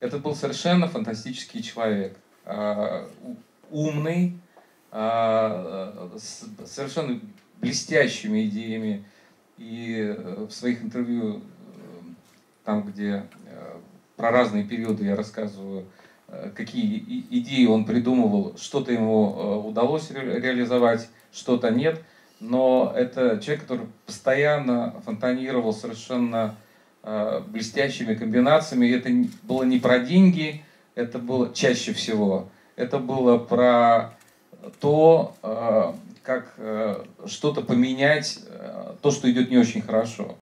Это был совершенно фантастический человек. Умный, с совершенно блестящими идеями. И в своих интервью, там, где про разные периоды я рассказываю, какие идеи он придумывал, что-то ему удалось реализовать, что-то нет. Но это человек, который постоянно фонтанировал совершенно блестящими комбинациями. И это было не про деньги, это было чаще всего. Это было про то, как что-то поменять, то, что идет не очень хорошо.